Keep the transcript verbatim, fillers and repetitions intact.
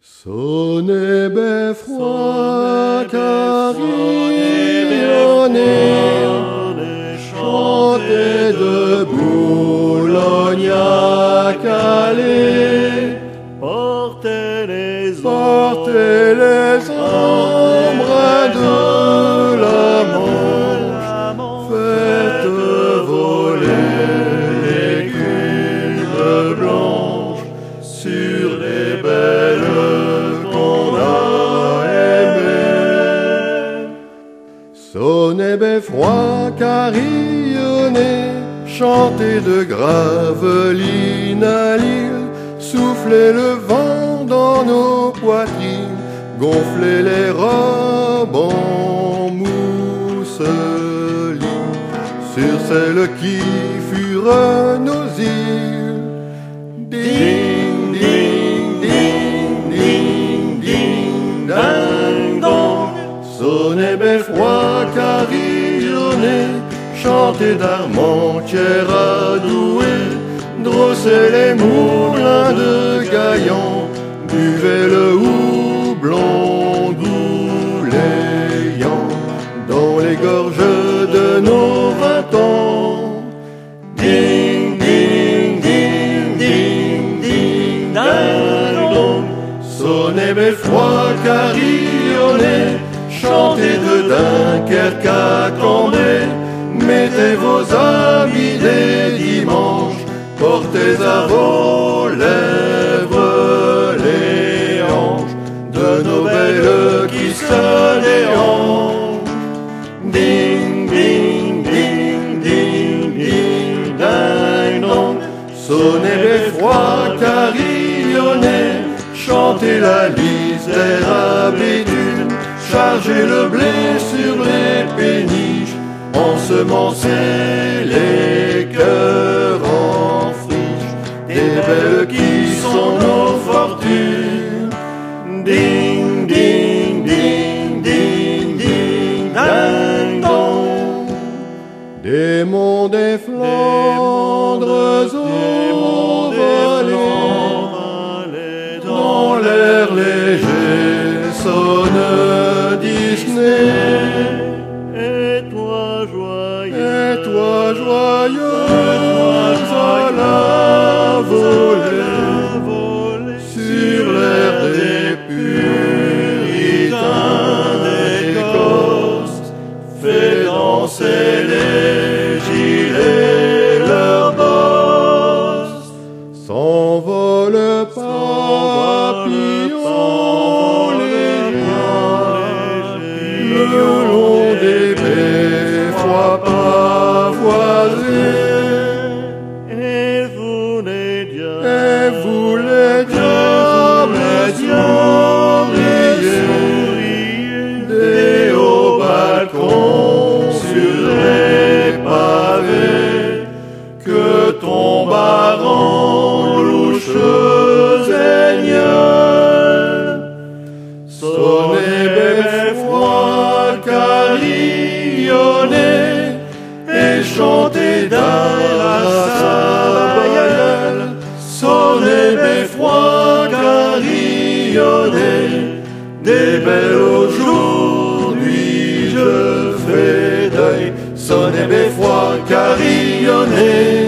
Sonnez beffroi, carillonnez, chantez de Boulogne à Calais, portez les portez les embruns de la Manche, faites voler l'écume blanche sur les belles qu'on a aimées. Sonnez beffroi, carillonnez, chantez de Gravelines à Lille, soufflez le vent dans nos poitrines, gonflez les robes en mousseline sur celles qui furent nos îles. Ding, ding, ding, ding, ding, ding, dong. Sonnez beffroi, carillonnez, chantez d'Armentières à Douai, drossez les moulins de Gaillan, buvez le houblon gouléant dans les gorges de nos vingt ans. Ding, ding, ding, ding, ding, ding, dong. Sonnez beffroi, carillonnez, chantez de Dunkerque à Cambrai, mettez vos habits des dimanches, portez à vos lèvres les hanches de nos belles qui se déhanchent. Ding, ding, ding, ding, ding, ding, dong. Sonnez beffroi, carillonnez, chantez la lys des habitudes, chargez le blé sur les péniches, ensemencez les cœurs en friche des belles qui sont nos fortunes. Ding, ding, ding, ding, ding, ding, dong. Des monts des Flandres au volets, dans l'air léger sonne Disney. Et toi joyeux, Et toi joyeuse à la volée, sur l'air des puritains d'Écosse, fais danser les gilets, leurs bosses. S'envole papillon léger, le long des beffrois pavoisés. et vous les diables, Et vous les diables souriez, des hauts balcons sur les pavés, que tombe à louches aigneux. Sonnez beffroi, carillonnez, et chantez d'Arras-Sabaël. Sonnez beffroi, carillonnez, des belles aujourd'hui je fais deuil. Sonnez beffroi, carillonnez,